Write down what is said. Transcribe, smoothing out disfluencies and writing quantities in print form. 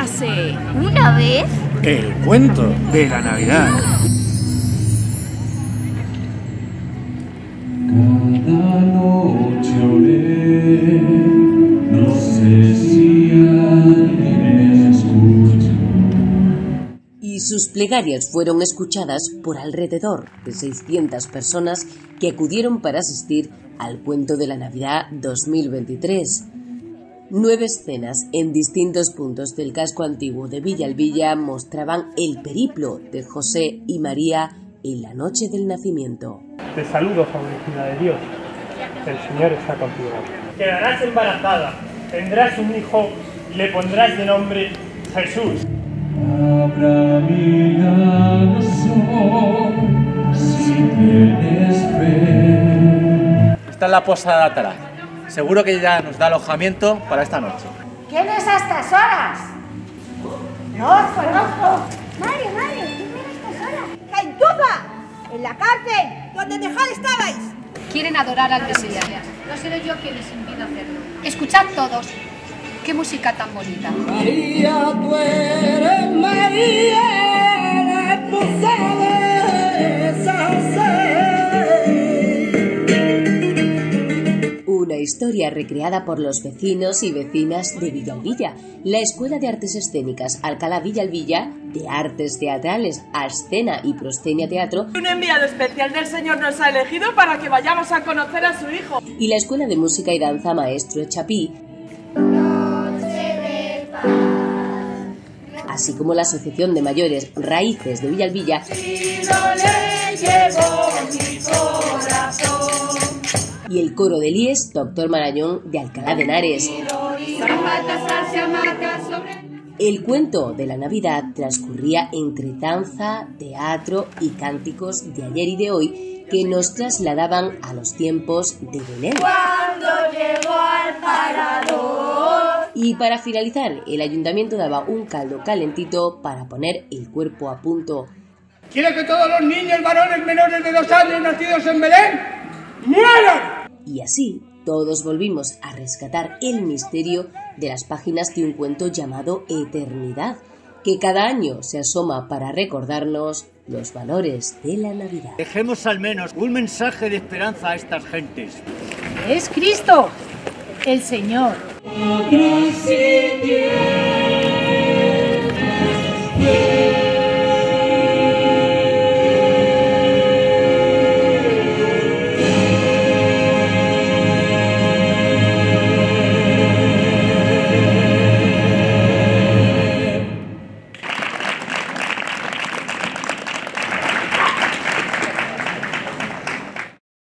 érase una vez el cuento de la Navidad. Cada noche oré, no sé si alguien me escucha. Y sus plegarias fueron escuchadas por alrededor de 600 personas que acudieron para asistir al cuento de la Navidad 2023. 9 escenas en distintos puntos del casco antiguo de Villalbilla mostraban el periplo de José y María en la noche del nacimiento. Te saludo, favorecida de Dios. El Señor está contigo. Quedarás embarazada, tendrás un hijo y le pondrás de nombre Jesús. Abra mi sol, si tienes fe. Esta es la posada de Atalaz. Seguro que ya nos da alojamiento para esta noche. ¿Quién es a estas horas? No os conozco. Mario, ¿quién viene a estas horas? ¡Gentuza! ¡En la cárcel! ¿Donde mejor estabais? Quieren adorar al Mesías. No seré yo quien les impida hacerlo. Escuchad todos. ¡Qué música tan bonita! María, tú eres María, la esposa de José. Una historia recreada por los vecinos y vecinas de Villalbilla, la Escuela de Artes Escénicas Alcalá Villalbilla, de Artes Teatrales, Ascena y Proscenia Teatro. Un enviado especial del Señor nos ha elegido para que vayamos a conocer a su hijo. Y la Escuela de Música y Danza Maestro Chapí, así como la Asociación de Mayores Raíces de Villalbilla y el coro de Lies Doctor Marañón de Alcalá de Henares. El cuento de la Navidad transcurría entre danza, teatro y cánticos de ayer y de hoy que nos trasladaban a los tiempos de Belén. Cuando llegó al parador. Y para finalizar, el ayuntamiento daba un caldo calentito para poner el cuerpo a punto. ¿Quiere que todos los niños varones menores de 2 años nacidos en Belén mueran? Y así, todos volvimos a rescatar el misterio de las páginas de un cuento llamado Eternidad, que cada año se asoma para recordarnos los valores de la Navidad. Dejemos al menos un mensaje de esperanza a estas gentes. Es Cristo, el Señor. Atrás si tienes fe.